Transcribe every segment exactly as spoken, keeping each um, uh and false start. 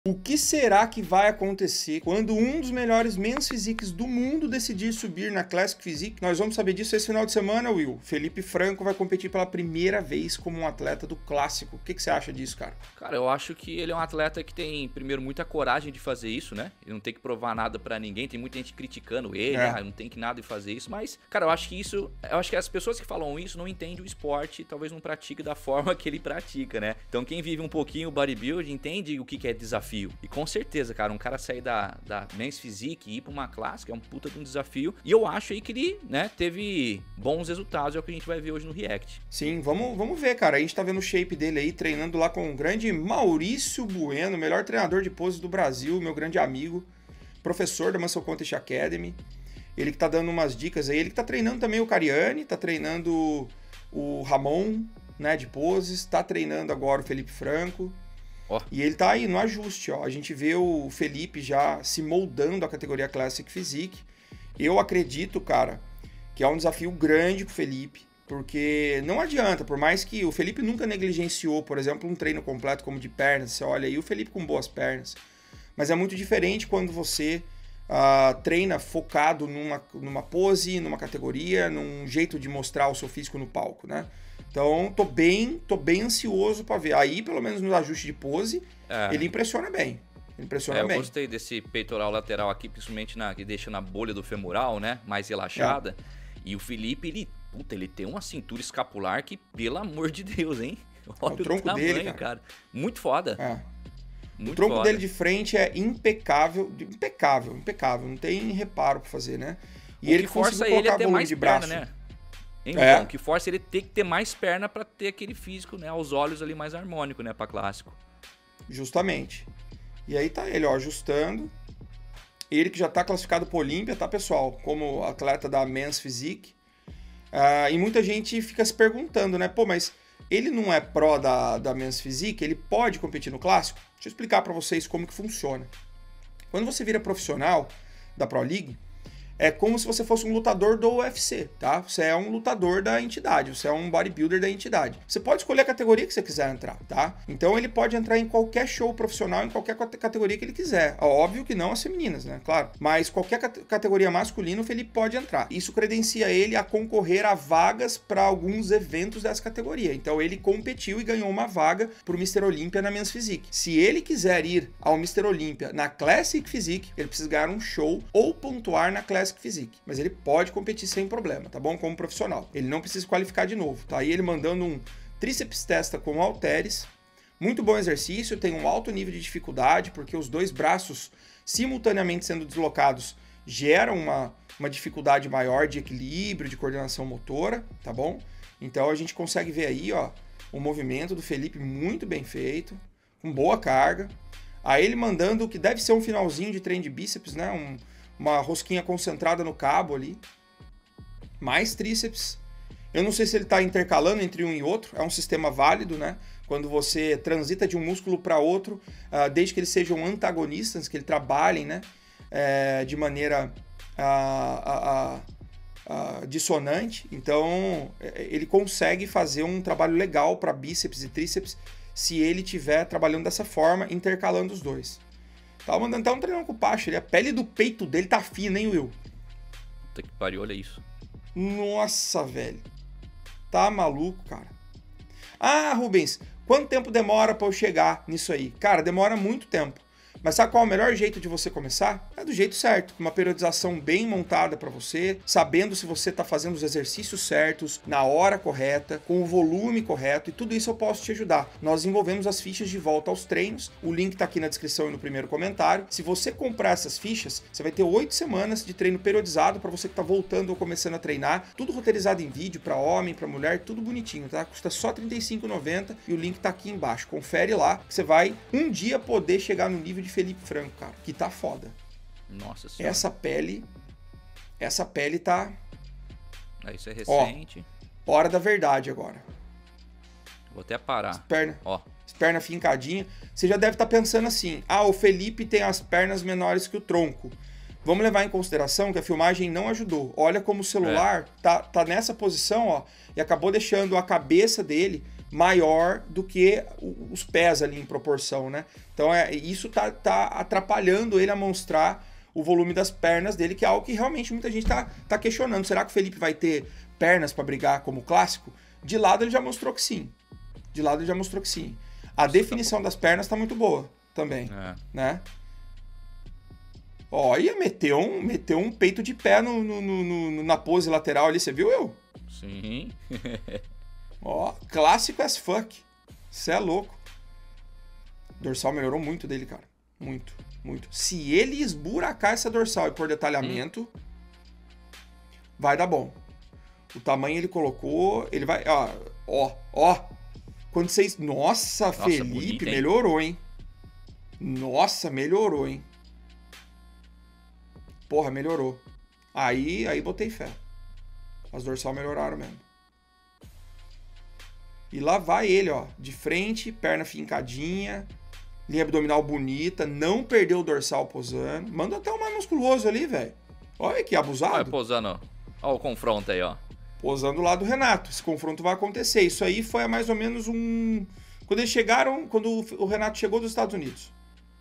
O que será que vai acontecer quando um dos melhores men's physiques do mundo decidir subir na Classic Physique? Nós vamos saber disso esse final de semana, Will. Felipe Franco vai competir pela primeira vez como um atleta do Clássico. O que, que você acha disso, cara? Cara, eu acho que ele é um atleta que tem, primeiro, muita coragem de fazer isso, né? Ele não tem que provar nada pra ninguém. Tem muita gente criticando ele, É. ah, não tem que nada de fazer isso. Mas, cara, eu acho que isso... Eu acho que as pessoas que falam isso não entendem o esporte, talvez não pratique da forma que ele pratica, né? Então, quem vive um pouquinho o bodybuilding entende o que, que é desafio. E com certeza, cara, um cara sair da, da men's physique e ir pra uma clássica é um puta de um desafio. E eu acho aí que ele, né, teve bons resultados, é o que a gente vai ver hoje no React. Sim, vamos, vamos ver, cara. A gente tá vendo o shape dele aí, treinando lá com o grande Maurício Bueno, melhor treinador de poses do Brasil, meu grande amigo, professor da Muscle Contest Academy. Ele que tá dando umas dicas aí. Ele que tá treinando também o Cariani, tá treinando o Ramon, né, de poses, tá treinando agora o Felipe Franco. Oh. E ele tá aí no ajuste, ó. A gente vê o Felipe já se moldando a categoria Classic Physique. Eu acredito, cara, que é um desafio grande pro Felipe, porque não adianta, por mais que o Felipe nunca negligenciou, por exemplo, um treino completo como de pernas. Você olha aí o Felipe com boas pernas. Mas é muito diferente quando você uh, treina focado numa, numa pose, numa categoria, num jeito de mostrar o seu físico no palco, né? Então, tô bem, tô bem ansioso para ver. Aí, pelo menos no ajuste de pose, é. ele impressiona bem. Ele impressiona é, eu bem. Eu gostei desse peitoral lateral aqui, principalmente na que deixa na bolha do femoral, né? Mais relaxada. É. E o Felipe, ele, puta, ele tem uma cintura escapular que, pelo amor de Deus, hein? Olha o, o tronco tamanho, dele, cara. cara. Muito foda. É. Muito o tronco foda. dele de frente é impecável, impecável, impecável. Não tem reparo para fazer, né? E o ele que força ele a ter mais de braço, perna, né? Então, é. que força ele ter que ter mais perna para ter aquele físico, né, aos olhos ali mais harmônico, né, para clássico. Justamente. E aí tá ele, ó, ajustando. Ele que já tá classificado para Olímpia, tá, pessoal? Como atleta da Men's Physique. Uh, e muita gente fica se perguntando, né, pô, mas ele não é pró da, da Men's Physique? Ele pode competir no clássico? Deixa eu explicar para vocês como que funciona. Quando você vira profissional da Pro League, é como se você fosse um lutador do U F C, tá? Você é um lutador da entidade, você é um bodybuilder da entidade. Você pode escolher a categoria que você quiser entrar, tá? Então ele pode entrar em qualquer show profissional, em qualquer categoria que ele quiser. Óbvio que não as femininas, né? Claro. Mas qualquer categoria masculina, o Felipe pode entrar. Isso credencia ele a concorrer a vagas para alguns eventos dessa categoria. Então ele competiu e ganhou uma vaga pro mister Olímpia na Men's Physique. Se ele quiser ir ao mister Olímpia na Classic Physique, ele precisa ganhar um show ou pontuar na Classic Physique, mas ele pode competir sem problema, tá bom? Como profissional. Ele não precisa qualificar de novo, tá? Aí ele mandando um tríceps testa com halteres, muito bom exercício, tem um alto nível de dificuldade, porque os dois braços simultaneamente sendo deslocados geram uma, uma dificuldade maior de equilíbrio, de coordenação motora, tá bom? Então a gente consegue ver aí, ó, o movimento do Felipe muito bem feito, com boa carga. Aí ele mandando o que deve ser um finalzinho de treino de bíceps, né? Um uma rosquinha concentrada no cabo ali, mais tríceps. Eu não sei se ele está intercalando entre um e outro, é um sistema válido, né? Quando você transita de um músculo para outro, uh, desde que eles sejam antagonistas, que eles trabalhem, né? É, de maneira uh, uh, uh, uh, dissonante. Então, ele consegue fazer um trabalho legal para bíceps e tríceps se ele estiver trabalhando dessa forma, intercalando os dois. Tava mandando até um treinão com o Pacho, a pele do peito dele tá fina, hein, Will? Puta que pariu, olha isso. Nossa, velho. Tá maluco, cara. Ah, Rubens, quanto tempo demora pra eu chegar nisso aí? Cara, demora muito tempo. Mas sabe qual é o melhor jeito de você começar? É do jeito certo, uma periodização bem montada para você, sabendo se você está fazendo os exercícios certos, na hora correta, com o volume correto, e tudo isso eu posso te ajudar. Nós desenvolvemos as fichas de volta aos treinos, o link está aqui na descrição e no primeiro comentário. Se você comprar essas fichas, você vai ter oito semanas de treino periodizado para você que está voltando ou começando a treinar, tudo roteirizado em vídeo, para homem, para mulher, tudo bonitinho, tá? Custa só trinta e cinco reais e noventa centavos e o link está aqui embaixo. Confere lá, que você vai um dia poder chegar no nível de Felipe Franco, cara, que tá foda. Nossa senhora. Essa pele, essa pele tá... Ah, isso é recente. Ó, hora da verdade agora. Vou até parar. As perna, ó. As perna fincadinha. Você já deve estar pensando assim, ah, o Felipe tem as pernas menores que o tronco. Vamos levar em consideração que a filmagem não ajudou. Olha como o celular é. tá, tá nessa posição, ó, e acabou deixando a cabeça dele maior do que os pés ali em proporção, né? Então é, isso tá, tá atrapalhando ele a mostrar o volume das pernas dele, que é algo que realmente muita gente tá, tá questionando. Será que o Felipe vai ter pernas para brigar como clássico? De lado ele já mostrou que sim. De lado ele já mostrou que sim. A Nossa, definição tá das pernas tá muito boa também, é. né? Olha, meteu um, meteu um peito de pé no, no, no, no, na pose lateral ali, você viu, eu? Sim. Ó, clássico as fuck. Você é louco. O dorsal melhorou muito dele, cara. Muito, muito. Se ele esburacar essa dorsal e pôr detalhamento, hum. vai dar bom. O tamanho ele colocou, ele vai... Ó, ó, ó. Quando vocês... Nossa, Nossa Felipe, bonito, hein? Melhorou, hein? Nossa, melhorou, hein? Porra, melhorou. Aí, aí botei fé. As dorsal melhoraram mesmo. E lá vai ele, ó. De frente, perna fincadinha, linha abdominal bonita, não perdeu o dorsal posando. Manda até o mais musculoso ali, velho. Olha que abusado. Olha posando. Olha o confronto aí, ó. Posando lá do Renato. Esse confronto vai acontecer. Isso aí foi mais ou menos um... Quando eles chegaram, quando o Renato chegou dos Estados Unidos.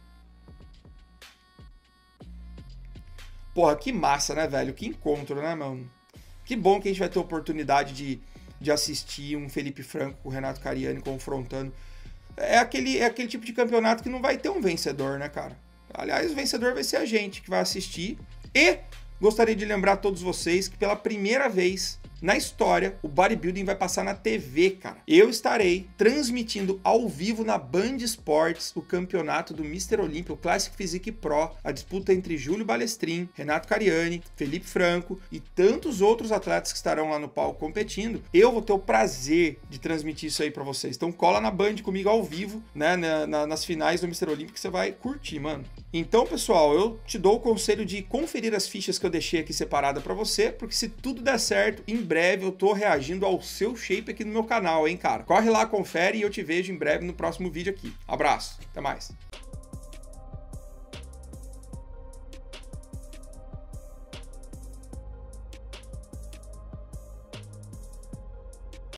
Porra, que massa, né, velho? Que encontro, né, mano? Que bom que a gente vai ter a oportunidade de, de assistir um Felipe Franco com o Renato Cariani confrontando. É aquele, é aquele tipo de campeonato que não vai ter um vencedor, né, cara? Aliás, o vencedor vai ser a gente que vai assistir. E gostaria de lembrar a todos vocês que pela primeira vez na história, o bodybuilding vai passar na T V, cara. Eu estarei transmitindo ao vivo na Band Esportes o campeonato do mister Olímpia, o Classic Physique Pro, a disputa entre Júlio Balestrin, Renato Cariani, Felipe Franco e tantos outros atletas que estarão lá no palco competindo. Eu vou ter o prazer de transmitir isso aí pra vocês. Então cola na Band comigo ao vivo, né, na, na, nas finais do mister Olímpia que você vai curtir, mano. Então, pessoal, eu te dou o conselho de conferir as fichas que eu deixei aqui separada pra você, porque se tudo der certo, em breve eu tô reagindo ao seu shape aqui no meu canal, hein, cara? Corre lá, confere e eu te vejo em breve no próximo vídeo aqui. Abraço, até mais.